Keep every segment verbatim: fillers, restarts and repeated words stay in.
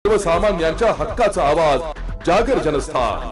सर्वसामान्यांच्या हक्काचा आवाज जागर जनस्थान।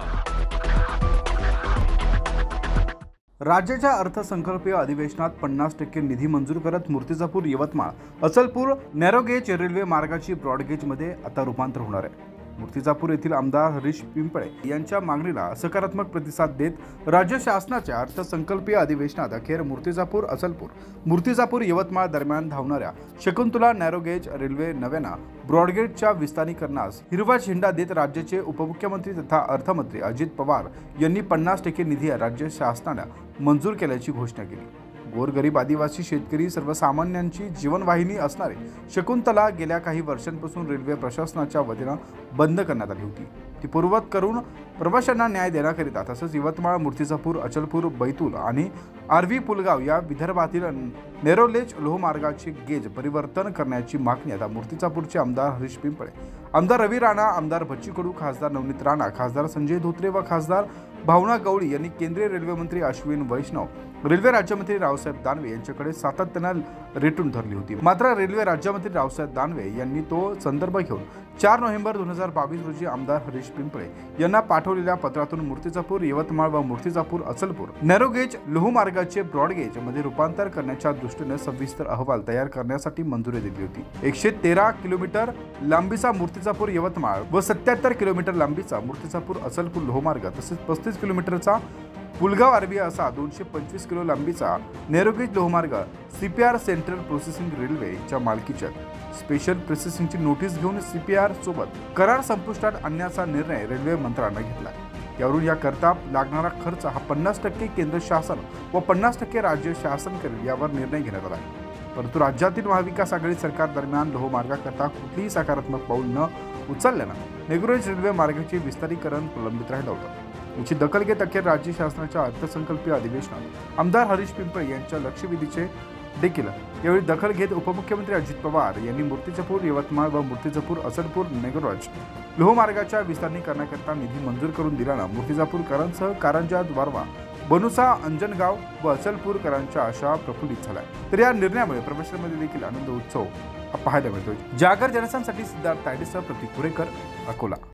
राज्याच्या अर्थसंकल्पीय अधिवेशनात पन्नास टक्के निधी मंजूर करत मूर्तिजापूर यवतमाळ अचलपूर नॅरोगेज रेल्वे मार्गाची ब्रॉडगेजमध्ये आता रूपांतर होणार आहे। मूर्तिजापूर येथील आमदार हरीश पिंपळे यांच्या मागणीला सकारात्मक प्रतिसाद देत राज्य शासनाच्या अर्थसंकल्पीय अधिवेशनात अखेर मूर्तिजापूर अचलपूर मूर्तिजापूर यवतमाळ दरम्यान धावणाऱ्या शकुंतला नॅरोगेज रेल्वे नव्याना ब्रॉडगेजच्या विस्तारीकरणास हिरवा झेंडा देत राज्याचे उपमुख्यमंत्री तथा अर्थमंत्री अजित पवार यांनी पन्नास टक्के निधी राज्य शासनाने मंजूर केल्याची घोषणा केली। गोरगरीब आदिवासी शेतकरी सर्वसामान्यांची जीवनवाहिनी असणारे शकुंतला गेल्या काही वर्षांपासून रेल्वे प्रशासनाच्या वतीनं बंद करण्यात आली होती। ती पूर्ववत करून प्रवाशांना न्याय देण्याकरिता तसंच यवतमाळ मूर्तिजापूर अचलपूर बैतूल आणि आर्वी पुलगाव या विदर्भातील नेरोलेज लोहमार्गाचे गेज परिवर्तन करण्याची मागणी आता मूर्तिजापूरचे आमदार हरीश पिंपळे, आमदार रवी राणा, आमदार बच्ची कडू, खासदार नवनीत राणा, खासदार संजय धोत्रे व खासदार भावना गवळी यांनी केंद्रीय रेल्वे मंत्री अश्विन वैष्णव, रेल्वे राज्यमंत्री रावसाहेब दानवे यांच्याकडे सातत्यानं रेटून धरली होती। मात्र रेल्वे राज्यमंत्री रावसाहेब दानवे यांनी तो संदर्भ घेऊन चार नोव्हेंबर दोन हजार बावीस रोजी आमदार हरीश पिंपळे यांना पाठवलेल्या पत्रातून मूर्तिजापूर यवतमाळ व मूर्तिजापूर अचलपूर नॅरोगेज लोहमार्गाचे ब्रॉडगेज मध्ये रूपांतर करण्याच्या दृष्टीने सविस्तर अहवाल तयार करण्यासाठी मंजुरी दिली होती। एकशे तेरा किलोमीटर लांबीचा मूर्तिजापूर यवतमाळ व सत्याहत्तर किलोमीटर लांबीचा मूर्तिजापूर अचलपूर लोहमार्ग तसेच पस्तीस किलोमीटरचा पुलगाव आर्वी असा दोनशे पंचवीस किलो लांबीचा नॅरोगेज लोहमार्ग सीपीआर सेंट्रल प्रोसेसिंग रेल्वेच्या मालकीच्या स्पेशल प्रोसेसिंगची नोटीस घेऊन सीपीआर सोबत करार संपुष्टात आणण्याचा निर्णय रेल्वे मंत्र्यांना घेतला। यावरून या करता लागणारा खर्च हा पन्नास टक्के केंद्र शासन व पन्नास टक्के राज्य शासन करेल यावर निर्णय घेण्यात आला। परंतु राज्यातील महाविकास आघाडी सरकार दरम्यान लोहमार्गाकरता कुठलीही सकारात्मक पाऊल न उचलल्यानं नेरोगेज रेल्वे मार्गाचे विस्तारीकरण प्रलंबित राहिलं होतं। याची दखल घेत अखेर राज्य शासनाच्या अर्थसंकल्पीय अधिवेशनात आमदार हरीश पिंपळे यांच्या लक्षवेधीचे देखील यावेळी दखल घेत उपमुख्यमंत्री अजित पवार यांनी मूर्तिजापूर यवतमाळ व मूर्तिजापूर अचलपूर नॅरोगेज लोहमार्गाच्या विस्तारीकरणाकरता निधी मंजूर करून दिल्यानं मूर्तिजापूरकरांसह कारंजा, द्वारवा, बनुसा, अंजनगाव व अचलपूरकरांच्या आशा प्रफुल्लित झाल्या। तर या निर्णयामुळे प्रवाशांमध्ये देखील आनंद उत्सव पाहायला मिळतोय। जागर जनस्थानसाठी सिद्धार्थ तायडेसह प्रतीक पुरेकर, अकोला।